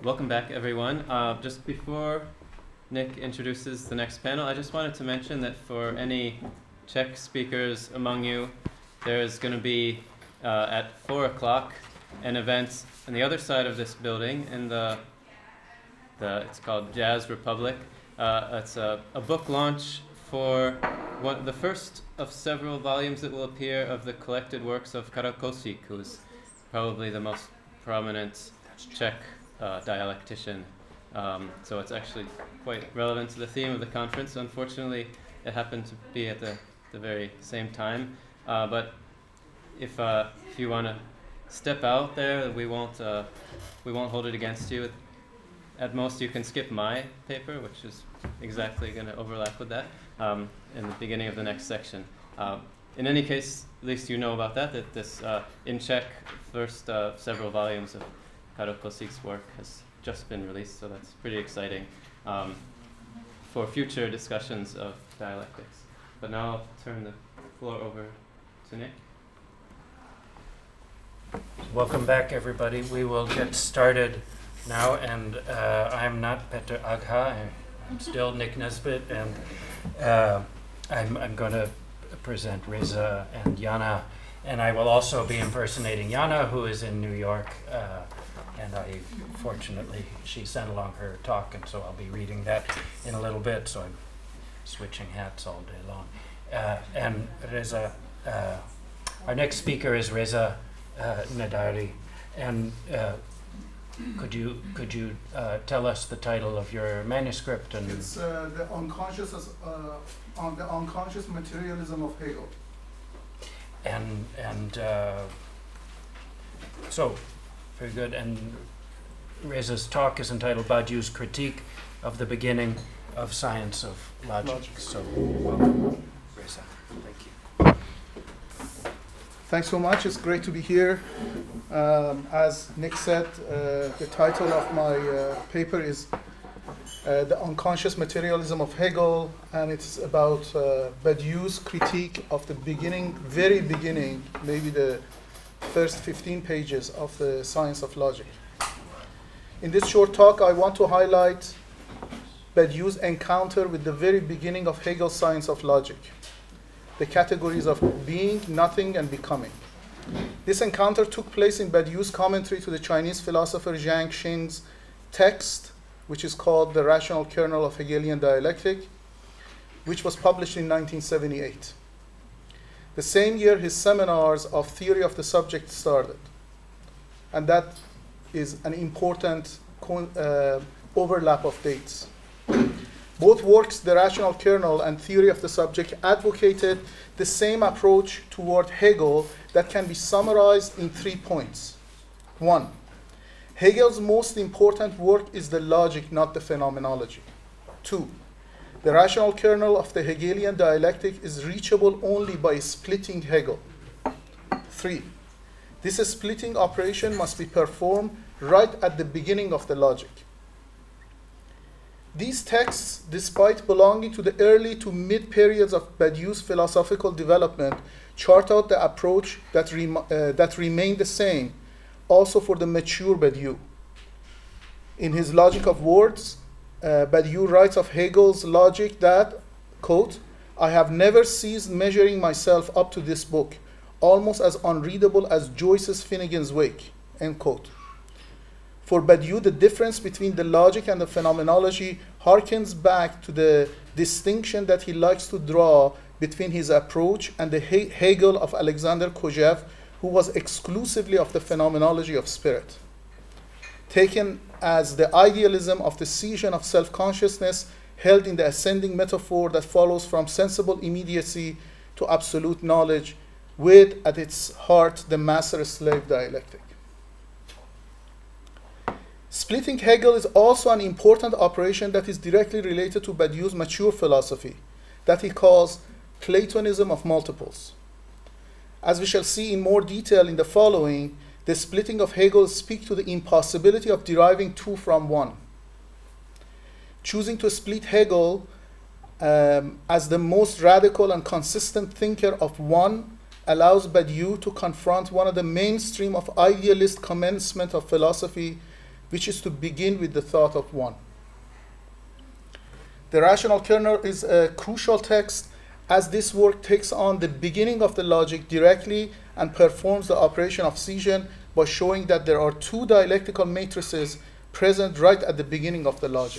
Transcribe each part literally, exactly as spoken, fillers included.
Welcome back, everyone. Uh, just before Nick introduces the next panel, I just wanted to mention that for any Czech speakers among you, there's going to be, uh, at four o'clock, an event on the other side of this building in the, the it's called Jazz Republic. Uh, it's a, a book launch for one, the first of several volumes that will appear of the collected works of Karel Kosík, who is probably the most prominent Czech uh, dialectician. Um, so it's actually quite relevant to the theme of the conference. Unfortunately, it happened to be at the, the very same time. Uh, but if uh, if you want to step out there, we won't uh, we won't hold it against you. At most, you can skip my paper, which is exactly going to overlap with that um, in the beginning of the next section. Uh, in any case, at least you know about that, that this, uh, in Czech, first uh, several volumes of Karel Kosík's work has just been released, so that's pretty exciting um, for future discussions of dialectics. But now I'll turn the floor over to Nick. Welcome back, everybody. We will get started now, and uh, I'm not Petr Agha. I'm still Nick Nesbitt, and uh, I'm, I'm going to present Reza and Yana, and I will also be impersonating Yana, who is in New York, uh, and I, fortunately, she sent along her talk, and so I'll be reading that in a little bit, so I'm switching hats all day long. Uh, and Reza, uh, our next speaker is Reza uh, Nadari, and uh, Could you could you uh, tell us the title of your manuscript? And it's uh, the unconscious uh, on the unconscious materialism of Hegel. And and uh, so, very good. And Reza's talk is entitled Badiou's Critique of the Beginning of Science of Logic. Logic. So, welcome, Reza. Thank you. Thanks so much. It's great to be here. Um, as Nick said, uh, the title of my uh, paper is uh, The Unconscious Materialism of Hegel, and it's about uh, Badiou's critique of the beginning, very beginning, maybe the first fifteen pages of the Science of Logic. In this short talk, I want to highlight Badiou's encounter with the very beginning of Hegel's Science of Logic, the categories of being, nothing, and becoming. This encounter took place in Badiou's commentary to the Chinese philosopher Zhang Xing's text, which is called The Rational Kernel of Hegelian Dialectic, which was published in nineteen seventy-eight. The same year, his seminars of theory of the subject started. And that is an important uh, overlap of dates. Both works, The Rational Kernel and Theory of the Subject, advocated the same approach toward Hegel that can be summarized in three points. One, Hegel's most important work is the logic, not the phenomenology. Two, the rational kernel of the Hegelian dialectic is reachable only by splitting Hegel. Three, this splitting operation must be performed right at the beginning of the logic. These texts, despite belonging to the early to mid periods of Badiou's philosophical development, chart out the approach that, rem uh, that remained the same also for the mature Badiou. In his Logic of Words, uh, Badiou writes of Hegel's logic that, quote, I have never ceased measuring myself up to this book, almost as unreadable as Joyce's Finnegan's Wake, end quote. For Badiou, the difference between the logic and the phenomenology harkens back to the distinction that he likes to draw between his approach and the he Hegel of Alexander Kojève, who was exclusively of the phenomenology of spirit. Taken as the idealism of the scission of self-consciousness held in the ascending metaphor that follows from sensible immediacy to absolute knowledge, with, at its heart, the master-slave dialectic. Splitting Hegel is also an important operation that is directly related to Badiou's mature philosophy, that he calls Platonism of multiples. As we shall see in more detail in the following, the splitting of Hegel speaks to the impossibility of deriving two from one. Choosing to split Hegel um, as the most radical and consistent thinker of one allows Badiou to confront one of the mainstream of idealist commencement of philosophy, which is to begin with the thought of one. The rational kernel is a crucial text, as this work takes on the beginning of the logic directly and performs the operation of scission by showing that there are two dialectical matrices present right at the beginning of the logic.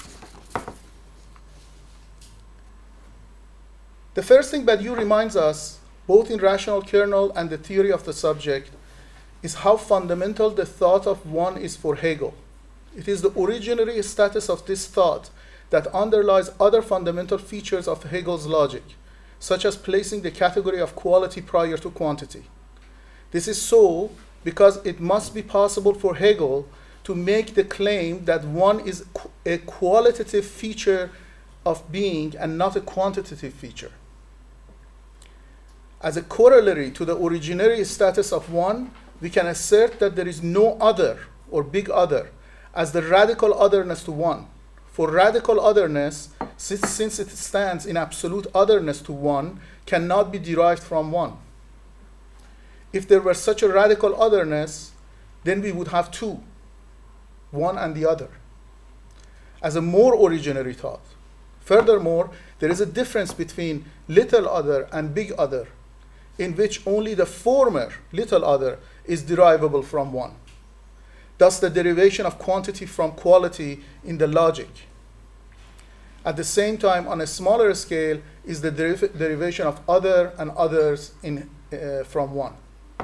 The first thing Badiou reminds us, both in rational kernel and the theory of the subject, is how fundamental the thought of one is for Hegel. It is the originary status of this thought that underlies other fundamental features of Hegel's logic, such as placing the category of quality prior to quantity. This is so because it must be possible for Hegel to make the claim that one is a qualitative feature of being and not a quantitative feature. As a corollary to the originary status of one, we can assert that there is no other or big other as the radical otherness to one. For radical otherness, since, since it stands in absolute otherness to one, cannot be derived from one. If there were such a radical otherness, then we would have two, one and the other, as a more originary thought. Furthermore, there is a difference between little other and big other, in which only the former, little other, is derivable from one. Thus, the derivation of quantity from quality in the logic. At the same time, on a smaller scale, is the deriv derivation of other and others in, uh, from one.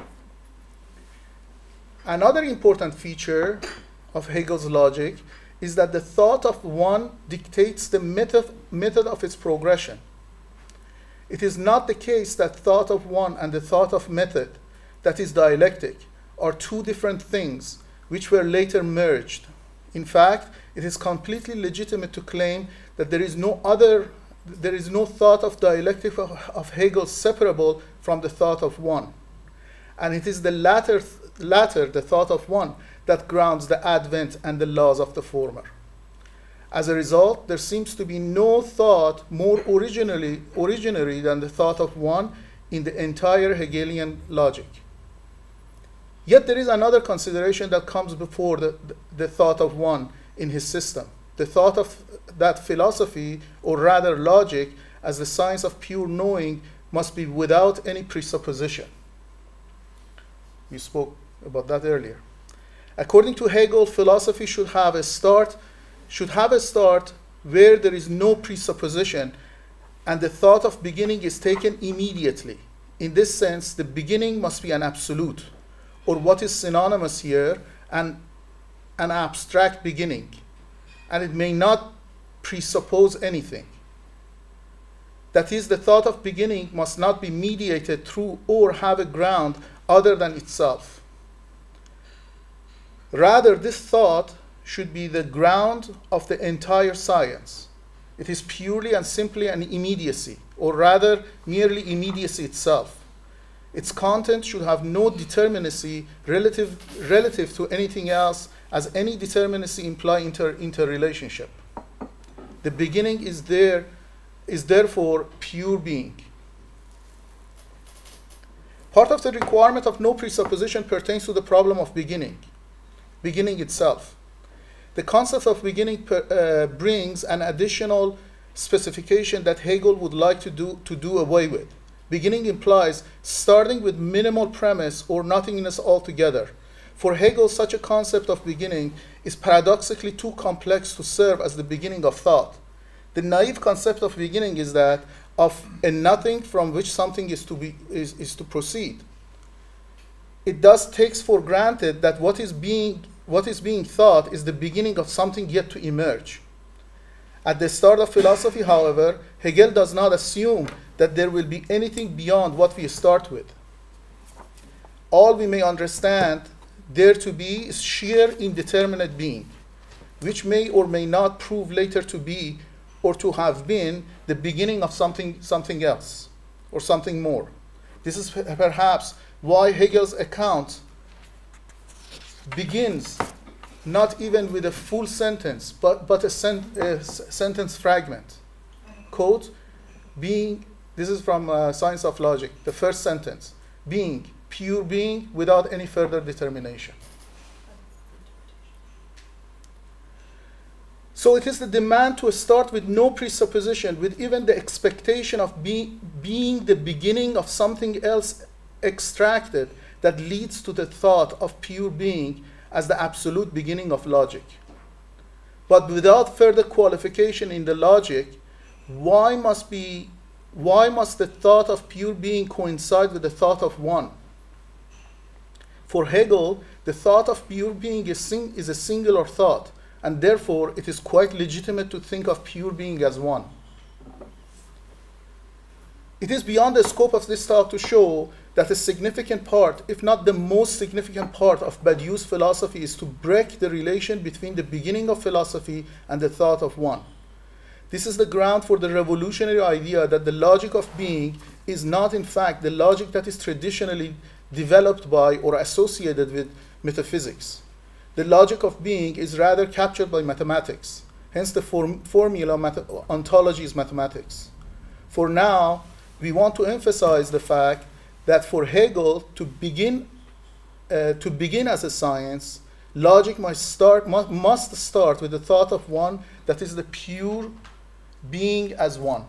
Another important feature of Hegel's logic is that the thought of one dictates the method, method of its progression. It is not the case that thought of one and the thought of method, that is dialectic, are two different things which were later merged. In fact, it is completely legitimate to claim that there is no other, there is no thought of dialectic of, of Hegel separable from the thought of one. And it is the latter, latter, the thought of one, that grounds the advent and the laws of the former. As a result, there seems to be no thought more originally, originary than the thought of one in the entire Hegelian logic. Yet there is another consideration that comes before the, the, the thought of one in his system, the thought of that philosophy, or rather logic, as the science of pure knowing, must be without any presupposition. You spoke about that earlier. According to Hegel, philosophy should have a start, should have a start where there is no presupposition, and the thought of beginning is taken immediately. In this sense, the beginning must be an absolute, or what is synonymous here, an, an abstract beginning, and it may not presuppose anything. That is, the thought of beginning must not be mediated through or have a ground other than itself. Rather, this thought should be the ground of the entire science. It is purely and simply an immediacy, or rather, merely immediacy itself. Its content should have no determinacy relative, relative to anything else, as any determinacy implies inter, interrelationship. The beginning is there, is therefore pure being. Part of the requirement of no presupposition pertains to the problem of beginning, beginning itself. The concept of beginning per, uh, brings an additional specification that Hegel would like to do, to do away with. Beginning implies starting with minimal premise or nothingness altogether. For Hegel, such a concept of beginning is paradoxically too complex to serve as the beginning of thought. The naive concept of beginning is that of a nothing from which something is to, be, is, is to proceed. It thus takes for granted that what is being, what is being thought is the beginning of something yet to emerge. At the start of philosophy, however, Hegel does not assume that there will be anything beyond what we start with. All we may understand there to be is sheer indeterminate being, which may or may not prove later to be or to have been the beginning of something, something else or something more. This is perhaps why Hegel's account begins not even with a full sentence, but, but a, sen a sentence fragment. Quote, being, this is from uh, Science of Logic, the first sentence, being, pure being without any further determination. So it is the demand to start with no presupposition, with even the expectation of be, being the beginning of something else extracted, that leads to the thought of pure being as the absolute beginning of logic. But without further qualification in the logic, why must be, why must the thought of pure being coincide with the thought of one? For Hegel, the thought of pure being is, sing, is a singular thought, and therefore it is quite legitimate to think of pure being as one. It is beyond the scope of this talk to show that a significant part, if not the most significant part, of Badiou's philosophy is to break the relation between the beginning of philosophy and the thought of one. This is the ground for the revolutionary idea that the logic of being is not in fact the logic that is traditionally developed by or associated with metaphysics. The logic of being is rather captured by mathematics. Hence the form formula math ontology is mathematics. For now, we want to emphasize the fact that for Hegel to begin, uh, to begin as a science, logic must start, must, must start with the thought of one, that is the pure being as one.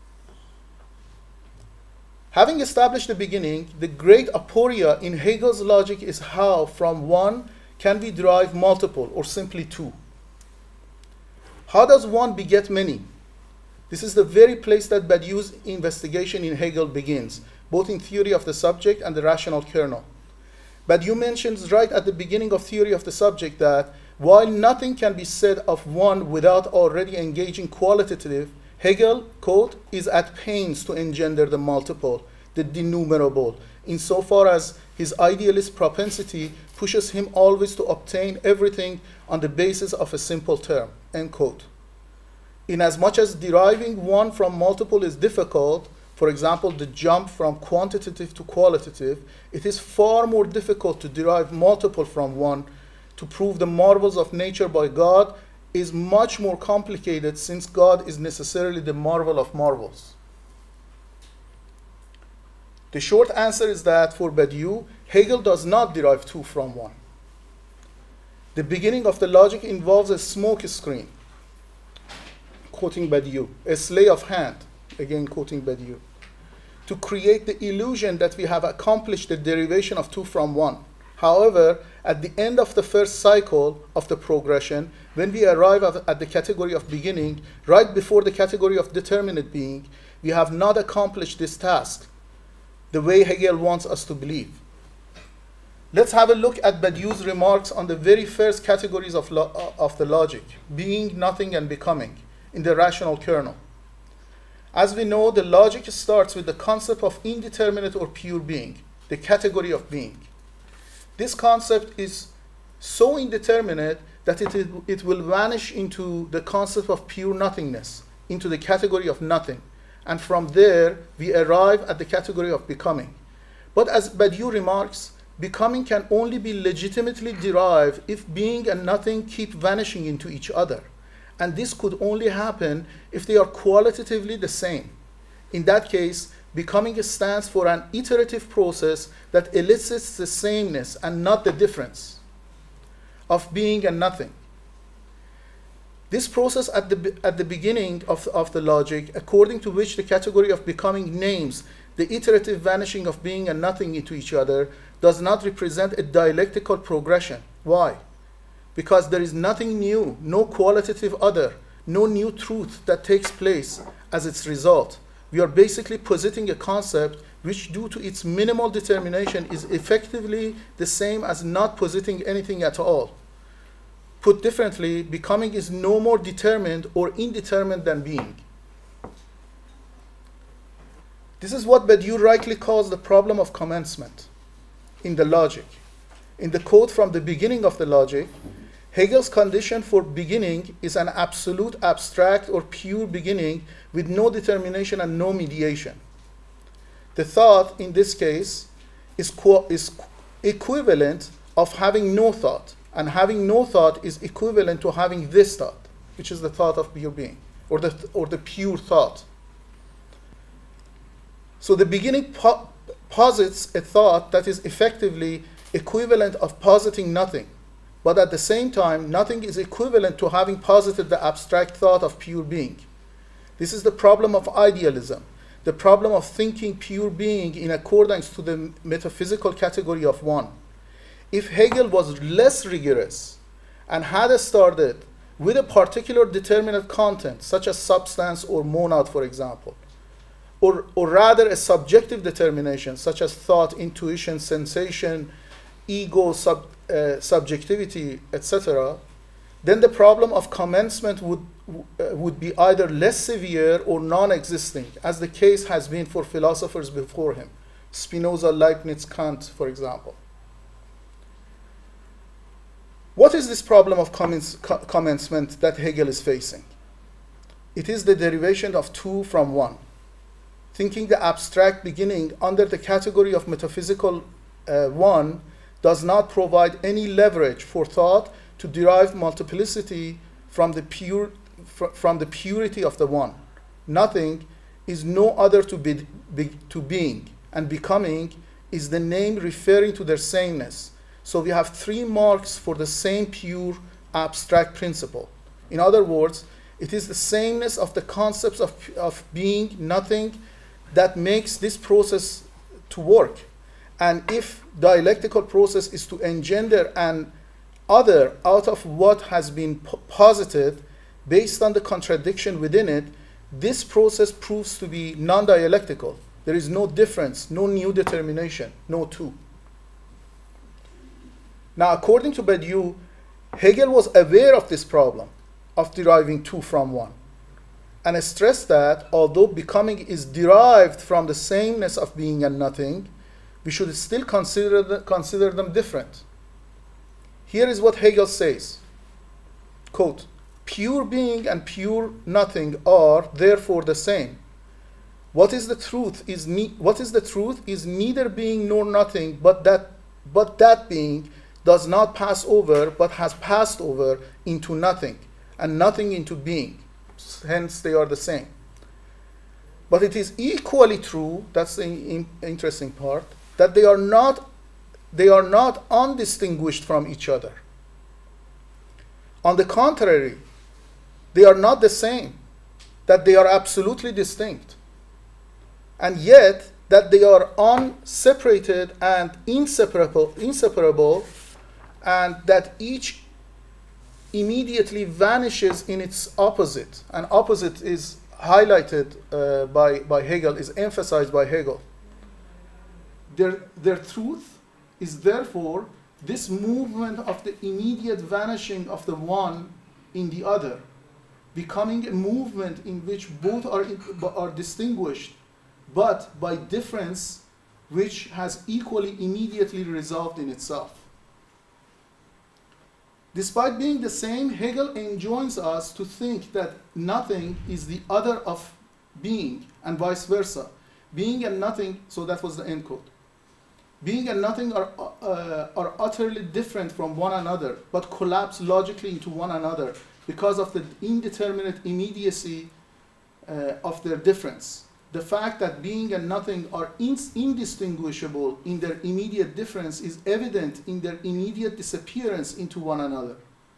Having established the beginning, the great aporia in Hegel's logic is how from one can we derive multiple, or simply two. How does one beget many? This is the very place that Badiou's investigation in Hegel begins, both in theory of the subject and the rational kernel. Badiou mentions right at the beginning of theory of the subject that while nothing can be said of one without already engaging qualitative, Hegel, quote, is at pains to engender the multiple, the denumerable, insofar as his idealist propensity pushes him always to obtain everything on the basis of a simple term, end quote. Inasmuch as deriving one from multiple is difficult, for example, the jump from quantitative to qualitative, it is far more difficult to derive multiple from one. To prove the marvels of nature by God is much more complicated, since God is necessarily the marvel of marvels. The short answer is that for Badiou, Hegel does not derive two from one. The beginning of the logic involves a smoke screen, quoting Badiou, a sleight of hand, again quoting Badiou, to create the illusion that we have accomplished the derivation of two from one. However, at the end of the first cycle of the progression, when we arrive at the category of beginning, right before the category of determinate being, we have not accomplished this task the way Hegel wants us to believe. Let's have a look at Badiou's remarks on the very first categories of, lo of the logic, being, nothing, and becoming, in the rational kernel. As we know, the logic starts with the concept of indeterminate or pure being, the category of being. This concept is so indeterminate that it, is, it will vanish into the concept of pure nothingness, into the category of nothing. And from there, we arrive at the category of becoming. But as Badiou remarks, becoming can only be legitimately derived if being and nothing keep vanishing into each other. And this could only happen if they are qualitatively the same. In that case, becoming stands for an iterative process that elicits the sameness and not the difference of being and nothing. This process at the, at the beginning of, of the logic, according to which the category of becoming names the iterative vanishing of being and nothing into each other, does not represent a dialectical progression. Why? Because there is nothing new, no qualitative other, no new truth that takes place as its result. We are basically positing a concept which, due to its minimal determination, is effectively the same as not positing anything at all. Put differently, becoming is no more determined or indeterminate than being. This is what Badiou rightly calls the problem of commencement in the logic. In the quote from the beginning of the logic, Hegel's condition for beginning is an absolute, abstract, or pure beginning with no determination and no mediation. The thought, in this case, is, is equivalent of having no thought, and having no thought is equivalent to having this thought, which is the thought of pure being, or the, or the pure thought. So the beginning po posits a thought that is effectively equivalent of positing nothing, but at the same time, nothing is equivalent to having posited the abstract thought of pure being. This is the problem of idealism, the problem of thinking pure being in accordance to the metaphysical category of one. If Hegel was less rigorous and had started with a particular determinate content, such as substance or monad, for example, or, or rather a subjective determination, such as thought, intuition, sensation, ego, sub, uh, subjectivity, et cetera, then the problem of commencement would, uh, would be either less severe or non-existing, as the case has been for philosophers before him, Spinoza, Leibniz, Kant, for example. What is this problem of commence, co commencement that Hegel is facing? It is the derivation of two from one. Thinking the abstract beginning under the category of metaphysical uh, one does not provide any leverage for thought to derive multiplicity from the, pure, fr from the purity of the one. Nothing is no other to, be, be, to being, and becoming is the name referring to their sameness. So we have three marks for the same pure abstract principle. In other words, it is the sameness of the concepts of, of being, nothing, that makes this process to work. And if dialectical process is to engender an other out of what has been posited based on the contradiction within it, this process proves to be non-dialectical. There is no difference, no new determination, no two. Now, according to Badiou, Hegel was aware of this problem of deriving two from one, and stressed that although becoming is derived from the sameness of being and nothing, we should still consider, the, consider them different. Here is what Hegel says, quote, "Pure being and pure nothing are therefore the same. What is the truth is, ne what is the truth is neither being nor nothing, but that, but that being does not pass over, but has passed over into nothing, and nothing into being. Hence, they are the same. But it is equally true, that's the in interesting part, that they are not, they are not undistinguished from each other. On the contrary, they are not the same, that they are absolutely distinct, and yet that they are unseparated and inseparable, inseparable, and that each immediately vanishes in its opposite. And opposite is highlighted uh, by, by Hegel, is emphasized by Hegel. Their, their truth is therefore this movement of the immediate vanishing of the one in the other, becoming a movement in which both are, are distinguished, but by difference which has equally immediately resolved in itself. Despite being the same, Hegel enjoins us to think that nothing is the other of being, and vice versa. Being and nothing, so that was the end quote. Being and nothing are, uh, are utterly different from one another, but collapse logically into one another because of the indeterminate immediacy uh, of their difference. The fact that being and nothing are indistinguishable in their immediate difference is evident in their immediate disappearance into one another.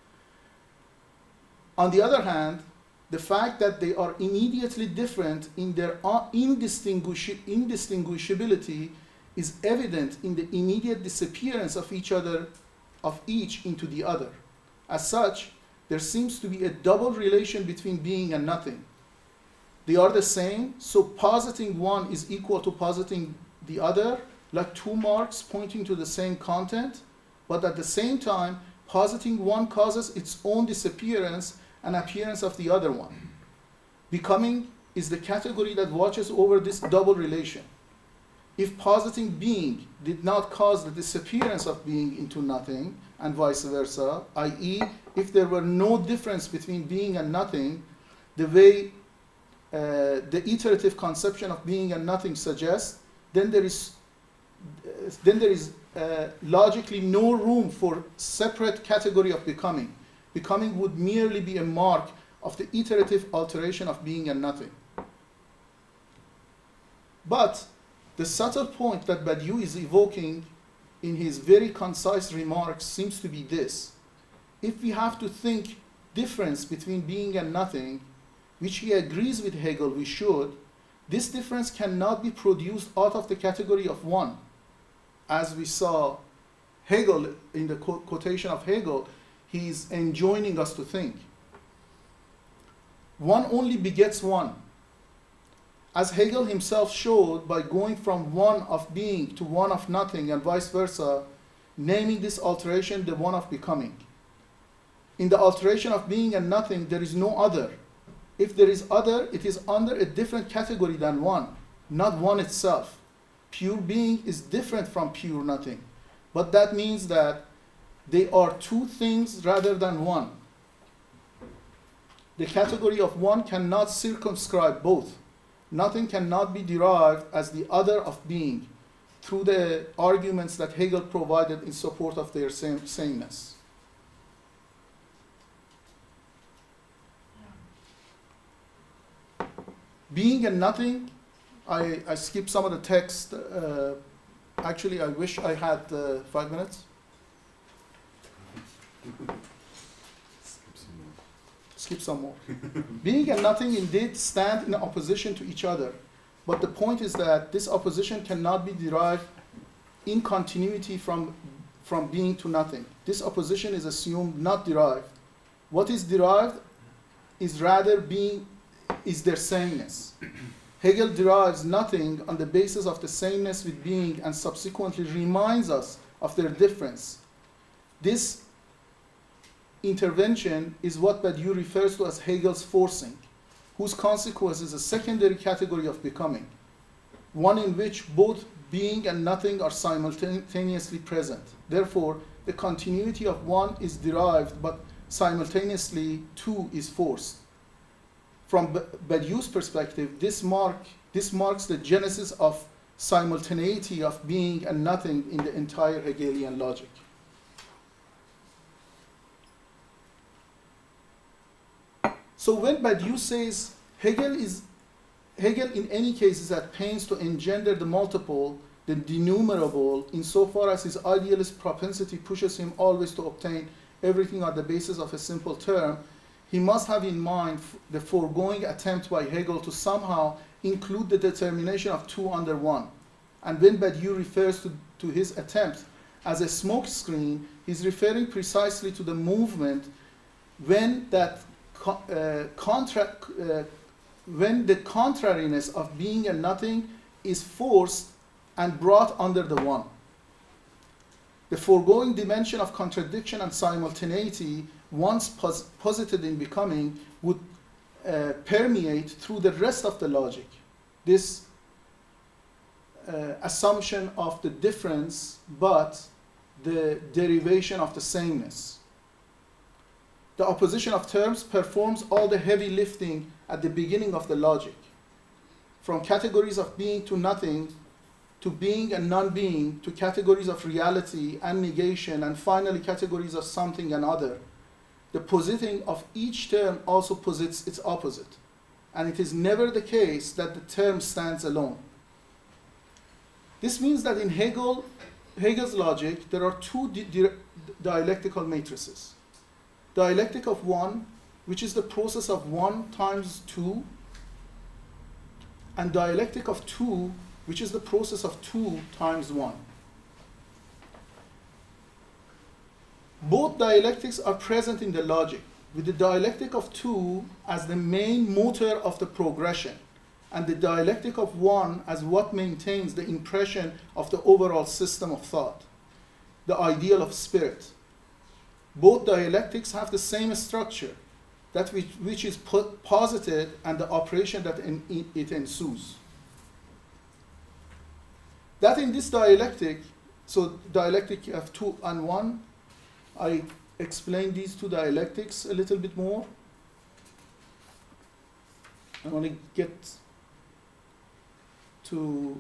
On the other hand, the fact that they are immediately different in their indistinguish indistinguishability is evident in the immediate disappearance of each other, of each into the other. As such, there seems to be a double relation between being and nothing. They are the same, so positing one is equal to positing the other, like two marks pointing to the same content, but at the same time, positing one causes its own disappearance and appearance of the other one. Becoming is the category that watches over this double relation. If positing being did not cause the disappearance of being into nothing, and vice versa, that is, if there were no difference between being and nothing, the way uh, the iterative conception of being and nothing suggests, then there is, uh, then there is uh, logically no room for separate category of becoming. Becoming would merely be a mark of the iterative alteration of being and nothing. But the subtle point that Badiou is evoking in his very concise remarks seems to be this. if we have to think difference between being and nothing, which he agrees with Hegel we should, this difference cannot be produced out of the category of one. As we saw Hegel, in the quotation of Hegel, he's enjoining us to think. One only begets one. As Hegel himself showed by going from one of being to one of nothing and vice versa, naming this alteration the one of becoming. In the alteration of being and nothing, there is no other. If there is other, it is under a different category than one, not one itself. Pure being is different from pure nothing. But that means that they are two things rather than one. The category of one cannot circumscribe both. Nothing cannot be derived as the other of being through the arguments that Hegel provided in support of their same, sameness. Being and nothing, I, I skipped some of the text. Uh, actually, I wish I had uh, five minutes. Skip some more. Being and nothing indeed stand in opposition to each other. But the point is that this opposition cannot be derived in continuity from, from being to nothing. This opposition is assumed, not derived. What is derived is rather being, is their sameness. Hegel derives nothing on the basis of the sameness with being and subsequently reminds us of their difference. This intervention is what Badiou refers to as Hegel's forcing, whose consequence is a secondary category of becoming, one in which both being and nothing are simultaneously present. Therefore, the continuity of one is derived, but simultaneously two is forced. From Badiou's perspective, this, mark, this marks the genesis of simultaneity of being and nothing in the entire Hegelian logic. So when Badiou says Hegel is Hegel in any case is at pains to engender the multiple, the denumerable, insofar as his idealist propensity pushes him always to obtain everything on the basis of a simple term, he must have in mind the foregoing attempt by Hegel to somehow include the determination of two under one. And when Badiou refers to, to his attempt as a smokescreen, he's referring precisely to the movement when that Uh, contra uh, when the contrariness of being and nothing is forced and brought under the one. The foregoing dimension of contradiction and simultaneity, once pos posited in becoming, would uh, permeate through the rest of the logic. This uh, assumption of the difference, but the derivation of the sameness. The opposition of terms performs all the heavy lifting at the beginning of the logic. From categories of being to nothing, to being and non-being, to categories of reality and negation, and finally categories of something and other. The positing of each term also posits its opposite. And it is never the case that the term stands alone. This means that in Hegel, Hegel's logic, there are two di di dialectical matrices. Dialectic of one, which is the process of one times two, and dialectic of two, which is the process of two times one. Both dialectics are present in the logic, with the dialectic of two as the main motor of the progression, and the dialectic of one as what maintains the impression of the overall system of thought, the ideal of spirit. Both dialectics have the same structure, that which, which is put posited and the operation that in, in, it ensues. That in this dialectic, so dialectic of two and one, I explain these two dialectics a little bit more. I want to get to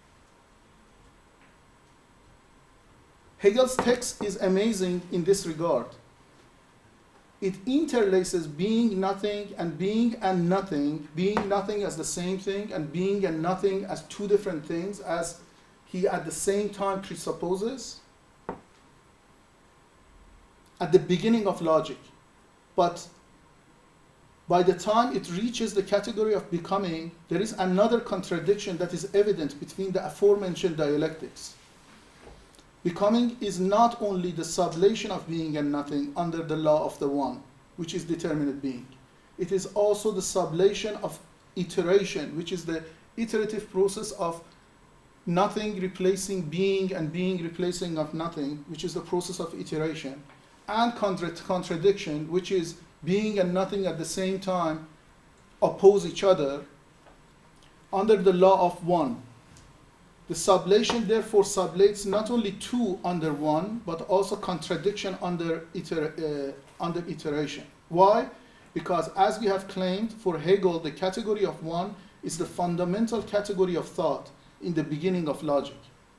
Hegel's text is amazing in this regard. It interlaces being nothing and being and nothing, being nothing as the same thing and being and nothing as two different things, as he at the same time presupposes. at the beginning of logic. But by the time it reaches the category of becoming, there is another contradiction that is evident between the aforementioned dialectics. Becoming is not only the sublation of being and nothing under the law of the one, which is determinate being. It is also the sublation of iteration, which is the iterative process of nothing replacing being and being replacing of nothing, which is the process of iteration, and contra contradiction, which is being and nothing at the same time oppose each other under the law of one. The sublation therefore sublates not only two under one, but also contradiction under, iter uh, under iteration. Why? Because as we have claimed, for Hegel, the category of one is the fundamental category of thought in the beginning of logic.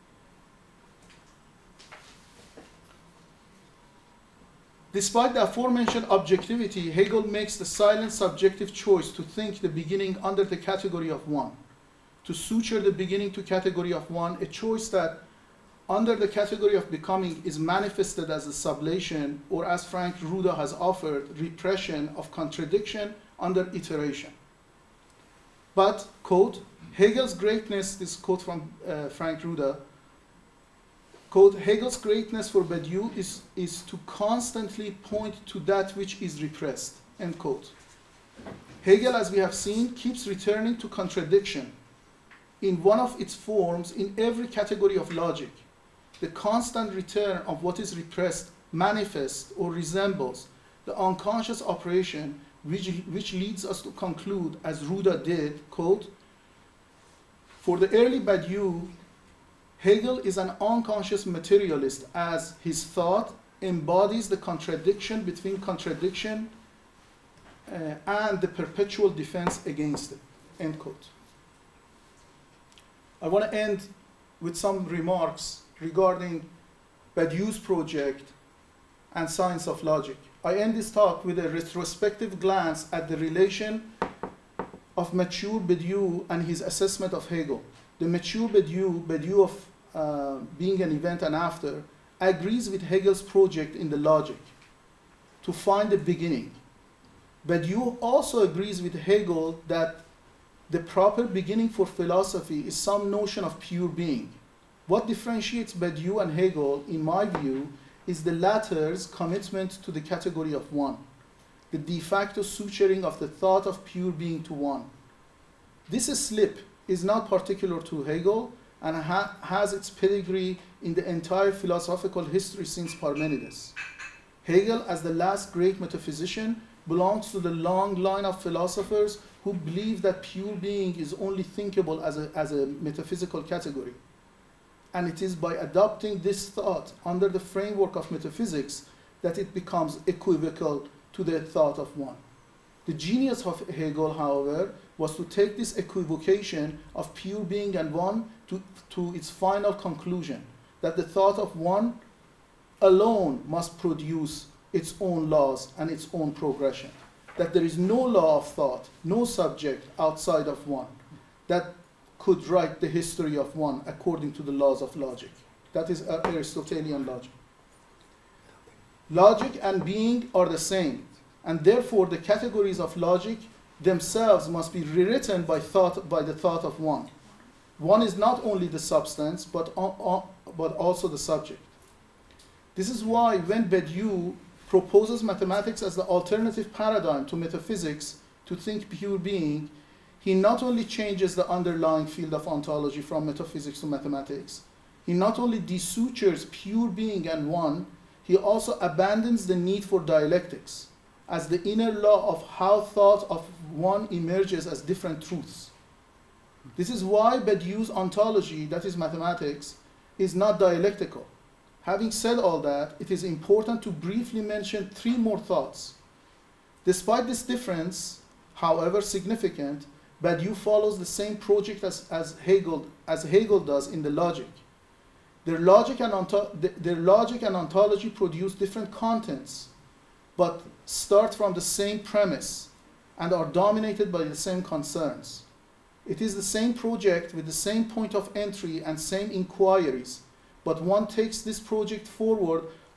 Despite the aforementioned objectivity, Hegel makes the silent subjective choice to think the beginning under the category of one, to suture the beginning to category of one, a choice that under the category of becoming is manifested as a sublation, or as Frank Ruda has offered, repression of contradiction under iteration. But, quote, Hegel's greatness, this quote from uh, Frank Ruda, quote, Hegel's greatness for Badiou is, is to constantly point to that which is repressed, end quote. Hegel, as we have seen, keeps returning to contradiction in one of its forms in every category of logic. The constant return of what is repressed manifests or resembles the unconscious operation which, which leads us to conclude, as Ruda did, quote, for the early Badiou, Hegel is an unconscious materialist as his thought embodies the contradiction between contradiction uh, and the perpetual defense against it, end quote. I want to end with some remarks regarding Badiou's project and science of logic. I end this talk with a retrospective glance at the relation of mature Badiou and his assessment of Hegel. The mature Badiou, Badiou of uh, being an event and after, agrees with Hegel's project in the logic to find the beginning. Badiou also agrees with Hegel that the proper beginning for philosophy is some notion of pure being. What differentiates Badiou and Hegel, in my view, is the latter's commitment to the category of one, the de facto suturing of the thought of pure being to one. This slip is not particular to Hegel and ha has its pedigree in the entire philosophical history since Parmenides. Hegel, as the last great metaphysician, belongs to the long line of philosophers who believe that pure being is only thinkable as a, as a metaphysical category. And it is by adopting this thought under the framework of metaphysics that it becomes equivocal to the thought of one. The genius of Hegel, however, was to take this equivocation of pure being and one to, to its final conclusion, that the thought of one alone must produce its own laws and its own progression, that there is no law of thought, no subject outside of one, that could write the history of one according to the laws of logic. That is Aristotelian logic. Logic and being are the same, and therefore the categories of logic themselves must be rewritten by, thought, by the thought of one. One is not only the substance, but, uh, uh, but also the subject. This is why when Badiou proposes mathematics as the alternative paradigm to metaphysics to think pure being, he not only changes the underlying field of ontology from metaphysics to mathematics, he not only desutures pure being and one, he also abandons the need for dialectics as the inner law of how thought of one emerges as different truths. This is why Badiou's ontology, that is mathematics, is not dialectical. Having said all that, it is important to briefly mention three more thoughts. Despite this difference, however significant, Badiou follows the same project as, as, Hegel, as Hegel does in the logic. Their logic, and onto, their logic and ontology produce different contents, but start from the same premise and are dominated by the same concerns. It is the same project with the same point of entry and same inquiries, but one takes this project forward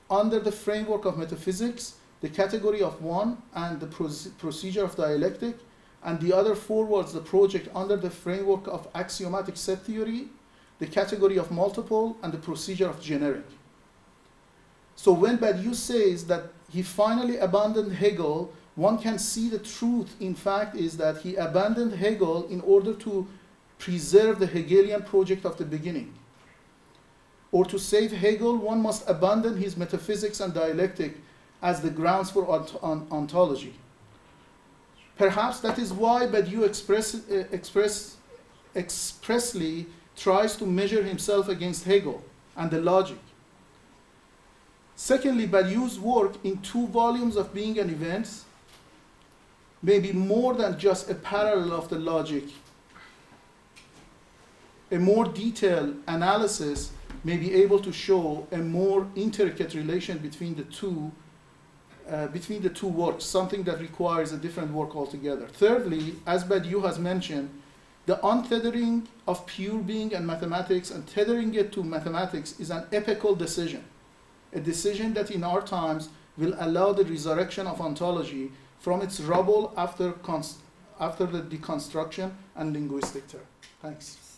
under the framework of metaphysics, the category of one and the proce- procedure of dialectic, and the other forwards the project under the framework of axiomatic set theory, the category of multiple, and the procedure of generic. So when Badiou says that he finally abandoned Hegel, one can see the truth, in fact, is that he abandoned Hegel in order to preserve the Hegelian project of the beginning. Or to save Hegel, one must abandon his metaphysics and dialectic as the grounds for ont- on- ontology. Perhaps that is why Badiou express, uh, express, expressly tries to measure himself against Hegel and the logic. Secondly, Badiou's work in two volumes of Being and Events may be more than just a parallel of the logic. A more detailed analysis may be able to show a more intricate relation between the two uh, between the two works, something that requires a different work altogether. Thirdly, as Badiou has mentioned, the untethering of pure being and mathematics and tethering it to mathematics is an epochal decision, a decision that in our times will allow the resurrection of ontology from its rubble after, const- after the deconstruction and linguistic term. Thanks.